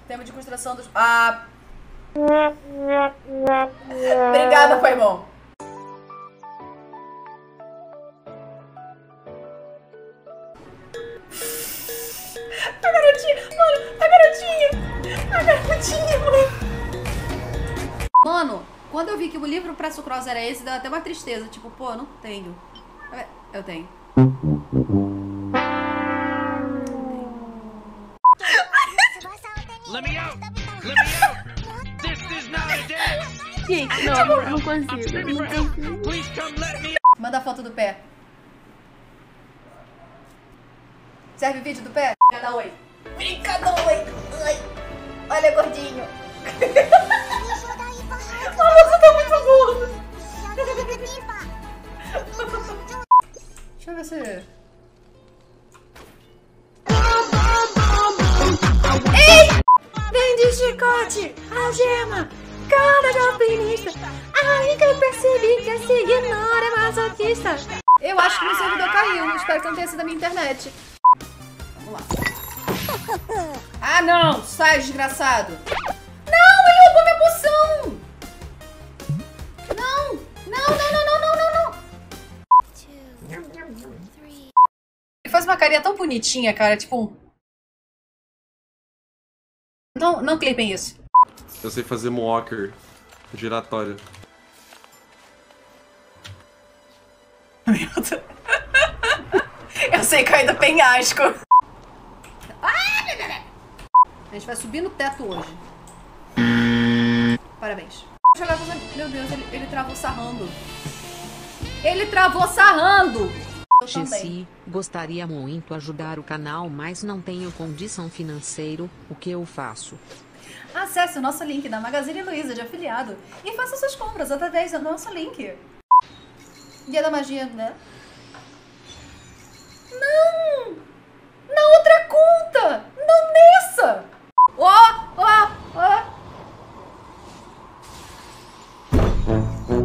Tema de construção dos... Ah... Obrigada, Paimon. A garotinha, mano, a garotinha, mano. Mano, quando eu vi que o livro pra Sucrose era esse, deu até uma tristeza. Tipo, pô, eu não tenho. Eu tenho. Let me out! Let me out! This is not a dance! Gente, não consigo. Please come let me Manda a foto do pé. Serve o vídeo do pé? Cada oi. Brincada, oi. Ai. Olha, gordinho. Nossa, tá muito gordo. Deixa eu ver se... Ei! Vem de chicote, algema, cara de alpinista. Aí que eu percebi que esse ignora é masoquista. Eu acho que meu servidor caiu. Espero que não tenha sido a minha internet. Vamos lá. Ah, não! Sai, desgraçado! Não, ele roubou minha poção! Não! Não, não, não, não, não, não, não! Ele faz uma carinha tão bonitinha, cara, tipo... Não clipem isso. Eu sei fazer moonwalker giratório. Meu Deus. Eu sei cair do penhasco. A gente vai subir no teto hoje. Parabéns. Meu Deus, ele travou sarrando. Ele travou sarrando! Eu também. Jessi, gostaria muito ajudar o canal, mas não tenho condição financeira. O que eu faço? Acesse o nosso link da Magazine Luiza de afiliado e faça suas compras através do nosso link. Dia da magia, né? Não! Na outra conta! Não nessa! Ó!